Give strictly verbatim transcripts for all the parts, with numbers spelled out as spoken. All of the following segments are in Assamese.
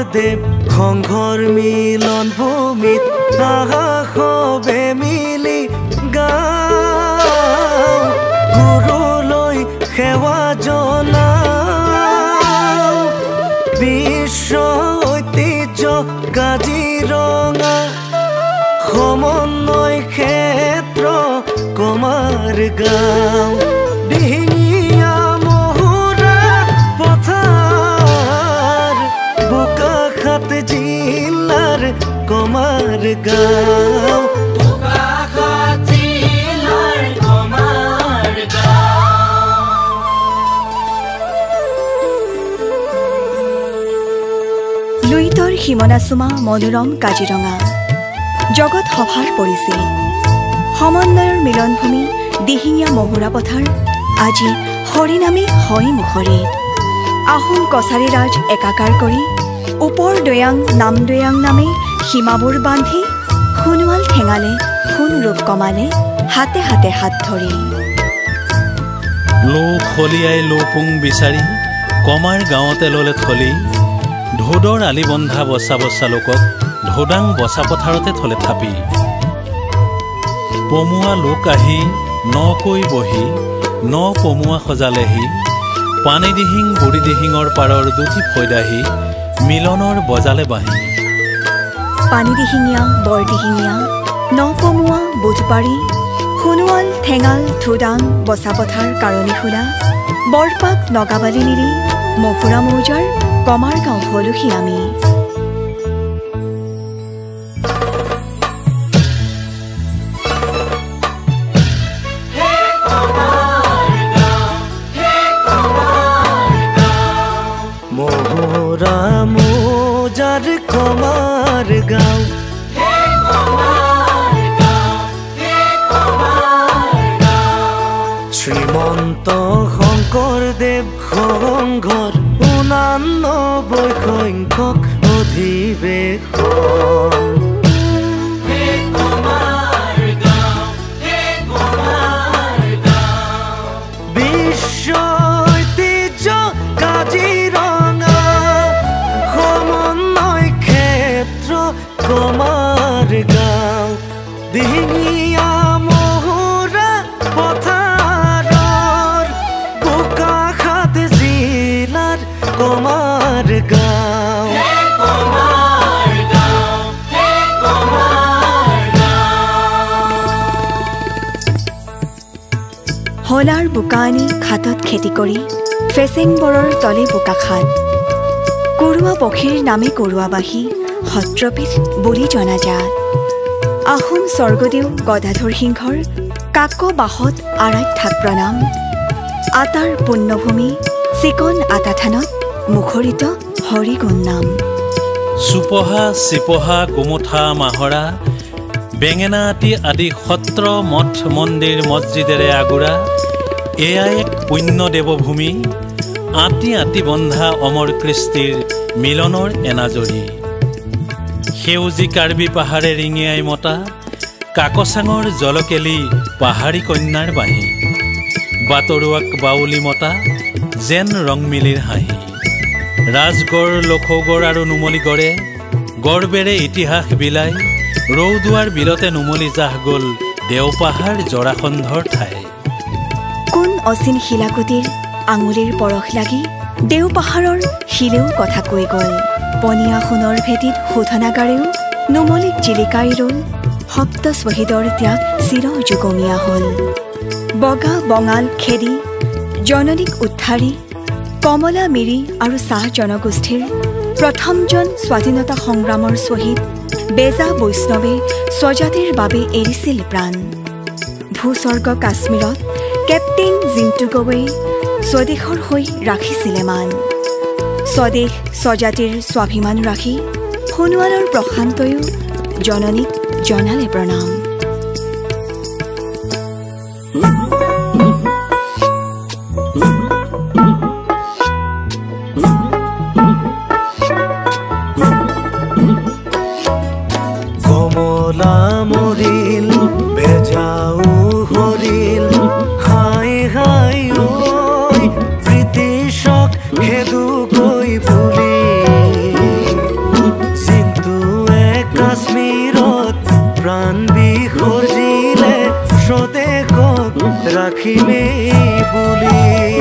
দেৱ সংঘৰ মিলন ভূমিত আহাসবে মিলি গাওঁ গুৰুলৈ সেৱা জনাওঁ বিশ্ব ঐতিহ্য কাজিৰঙা সমন্বয় ক্ষেত্ৰ কমাৰ গাঁও দিহিঙীয়া মহুৰা পথাৰ বোকাখাত জিলাৰ কমাৰ গাঁও বোকাখাত জিলাৰ কমাৰ গাঁও লুইতৰ সীমনাচুমা মনোৰম কাজিৰঙা জগত সভাৰ পৰিছিল সমন্বয়ৰ মিলনভূমি দিহিঙীয়া মহুৰা পথাৰ আজি হৰিনামী হয় মুখৰিত আহোম কছাৰী ৰাজ একাকাৰ কৰি ওপৰ দৈয়াং নাম দৈয়াং নামে সীমাবোৰ বান্ধি সোণোৱাল ঠেঙালে সোণ ৰূপ কমালে হাতে হাতে হাত ধৰি লো খলিয়াই লোপুং বিচাৰি কমাৰ গাঁৱতে ললে থলি ঢোদৰ আলি বন্ধা বচা বচা লোকক ঢোদাং বচা পথাৰতে থলে থাপি পমুৱা লোক আহি নকৈ বহি ন পমুৱা সজালেহি পানী দিহিং বুঢ়ী দিহিঙৰ পাৰৰ দুটি ফৈদাহি মিলনৰ বজালে বাঁহী পানী দিহিঙীয়া বৰ দিহিঙীয়া ন পমুৱা বুধবাৰী সোণোৱাল ঠেঙাল ধোদাং বচা পথাৰ কাৰণী খোলা বৰপাক নগাবালি নিৰি মহুৰা মৌজাৰ কমাৰ গাঁও হলোহি আমি মহুৰা মৌজাৰ কমাৰ গাঁও শ্ৰীমন্ত শংকৰদেৱ সংঘৰ ঊনানব্বৈ সংখ্যক অধিৱেশন বিশ্ব ঐতিহ্য কাজিৰঙা সমন্বয় ক্ষেত্ৰ কমাৰ গাঁও দিহিঙীয়া মহুৰা পথাৰৰ বোকাখাত জিলাৰ কমাৰ গাঁও হলাৰ বোকা আনি খাটত খেতি কৰি ফেচেংবৰৰ তলে বোকাখাত কৰোৱা পক্ষীৰ নামে কৰোৱাবাসী সত্ৰপীঠ বুলি জনাজাত আহোম স্বৰ্গদেউ গদাধৰ সিংহৰ কাক বাহত আৰাধ্যাক প্ৰণাম আটাৰ পুণ্যভূমি চিকন আটাথানত মুখৰিত হৰিগুণ নাম চুপহা চিপহা গোমঠা মাহৰা বেঙেনা আটি আদি সত্ৰ মঠ মন্দিৰ মছজিদেৰে আগুৰা এয়া এক পুণ্য দেৱভূমি আটি আটি বন্ধা অমৰ কৃষ্টিৰ মিলনৰ এনাজৰী সেউজী কাৰ্বি পাহাৰে ৰিঙিয়াই মতা কাকচাঙৰ জলকেলি পাহাৰী কন্যাৰ বাঁহী বাটৰুৱাক বাউলি মতা যেন ৰংমিলিৰ হাঁহি ৰাজগড় লখৌগড় আৰু নুমলীগড়ে গড়বেৰে ইতিহাস বিলাই ৰৌদুৱাৰ বিলতে নুমলী জাহ গ'ল দেওপাহাৰ জৰাখন্ধৰ ঠাই কোন অচিন শিলাকুটিৰ আঙুলিৰ পৰশ লাগি দেওপাহাৰৰ শিলেও কথা কৈ গ'ল পনীয়া সোণৰ ভেটিত শোধনাগাৰেও নুমলীক জিলিকাই ৰ'ল সপ্ত শ্বহীদৰ ত্যাগ চিৰ যুগমীয়া হ'ল বগা বঙাল খেদি জননীক উদ্ধাৰি কমলা মিৰি আৰু চাহ জনগোষ্ঠীৰ প্ৰথমজন স্বাধীনতা সংগ্ৰামৰ শ্বহীদ বেজা বৈষ্ণৱে স্বজাতিৰ বাবে এৰিছিল প্ৰাণ ভূস্বৰ্গ কাশ্মীৰত কেপ্টেইন জিণ্টু গগৈয়ে স্বদেশৰ হৈ ৰাখিছিলে মান স্বদেশ স্বজাতিৰ স্বাভিমান ৰাখি সোণোৱালৰ প্ৰশান্তয়ো জননীক জনালে প্ৰণাম কমলা মৰিল বেজাও হৰিল হাই হাই ঐ ব্ৰিটিছক খেদু গৈ বুলি প্ৰাণ বিসৰ্জিলে স্বদেশক ৰাখিমেই বুলি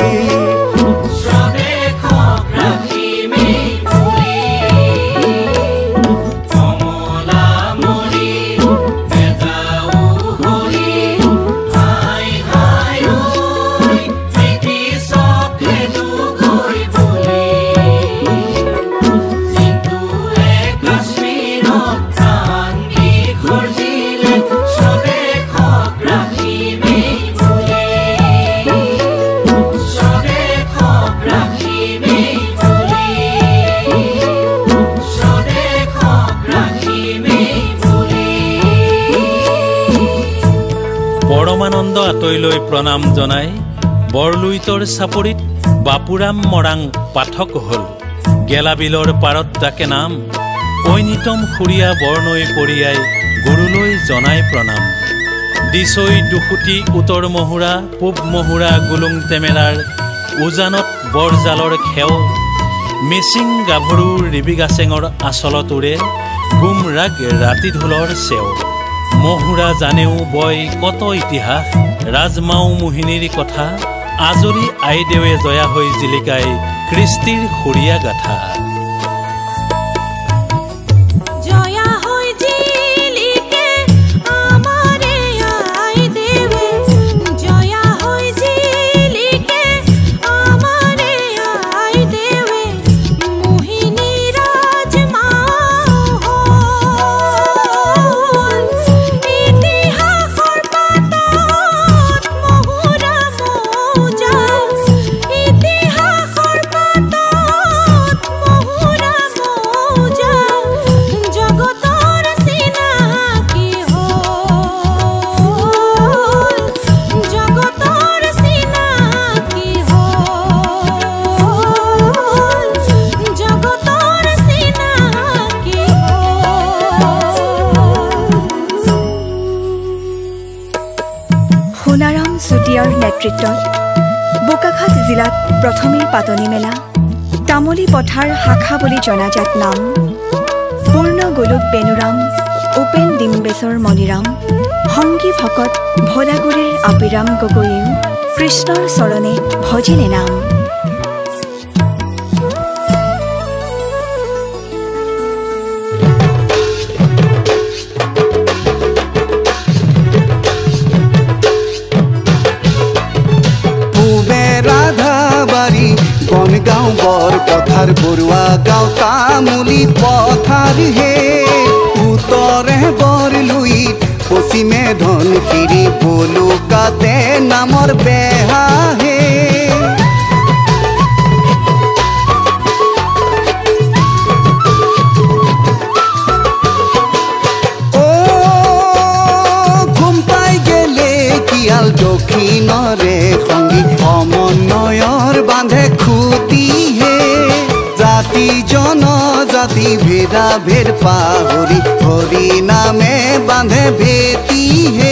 পৰমানন্দ আতৈলৈ প্ৰণাম জনাই বৰলুইতৰ চাপৰিত বাপুৰাম মৰাং পাঠক হল গেলাবিলৰ পাৰত ডাকে নাম ঐনিতম সুৰীয়া বৰনৈ পৰিয়াই গুৰুলৈ জনাই প্ৰণাম দিছৈ দুসুতি উত্তৰ মহুৰা পূব মহুৰা গুলুং টেমেৰাৰ উজানত বৰজালৰ খেও মিচিং গাভৰু ৰিবিগাচেঙৰ আচলতোৰে গুমৰাগ ৰাতি ঢোলৰ চেও মহুৰা জানেও বয় কত ইতিহাস ৰাজমাও মোহিনীৰ কথা আজৰি আইদেৱে জয়া হৈ জিলিকাই কৃষ্টিৰ সুৰীয়া গাথা চুতীয়াৰ নেতৃত্বত বোকাখাত জিলাত প্ৰথমেই পাতনি মেলা তামুলী পথাৰ শাখা বুলি জনাজাত নাম পূৰ্ণ গোলোক বেনুৰাম উপেন ডিম্বেশ্বৰ মণিৰাম সংগী ভকত ভোলাগুৰিৰ আপিৰাম গগৈয়েও কৃষ্ণৰ চৰণে ভজিলে নাম গাঁও বৰ পথাৰ বৰুৱা গাঁও তামুলী পথাৰ হে উত্তৰে বৰলুইত পশ্চিমে ধনশিৰি বলুকাতে নামৰ বেহা হে অ ঘুম পাই গেলে কিয়াল দক্ষিণৰে সংগী সমন্বয়ৰ বান্ধে খুটি হে জাতি জনজাতি ভেদা ভেদ পাহৰি হৰি নামে বান্ধে ভেটি হে